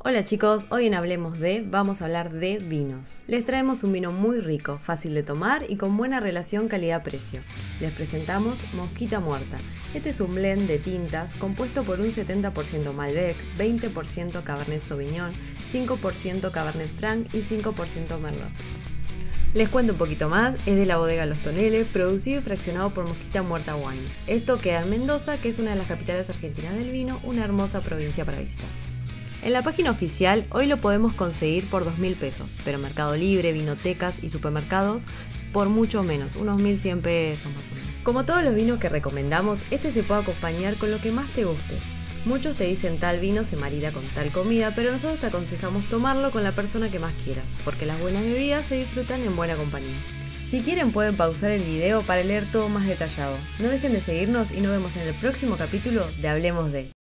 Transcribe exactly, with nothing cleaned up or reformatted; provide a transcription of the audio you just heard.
Hola chicos, hoy en Hablemos de vamos a hablar de vinos. Les traemos un vino muy rico, fácil de tomar y con buena relación calidad-precio. Les presentamos Mosquita Muerta. Este es un blend de tintas compuesto por un setenta por ciento Malbec, veinte por ciento Cabernet Sauvignon, cinco por ciento Cabernet Franc y cinco por ciento Merlot. Les cuento un poquito más, es de la bodega Los Toneles, producido y fraccionado por Mosquita Muerta Wines. Esto queda en Mendoza, que es una de las capitales argentinas del vino, una hermosa provincia para visitar. En la página oficial hoy lo podemos conseguir por dos mil pesos, pero Mercado Libre, vinotecas y supermercados por mucho menos, unos mil cien pesos más o menos. Como todos los vinos que recomendamos, este se puede acompañar con lo que más te guste. Muchos te dicen tal vino se marida con tal comida, pero nosotros te aconsejamos tomarlo con la persona que más quieras, porque las buenas bebidas se disfrutan en buena compañía. Si quieren pueden pausar el video para leer todo más detallado. No dejen de seguirnos y nos vemos en el próximo capítulo de Hablemos de.